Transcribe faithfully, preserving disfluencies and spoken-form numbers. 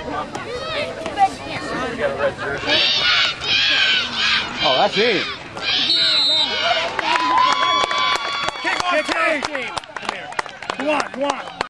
Oh, that's it. Kick off team. Come here. Come on, come on.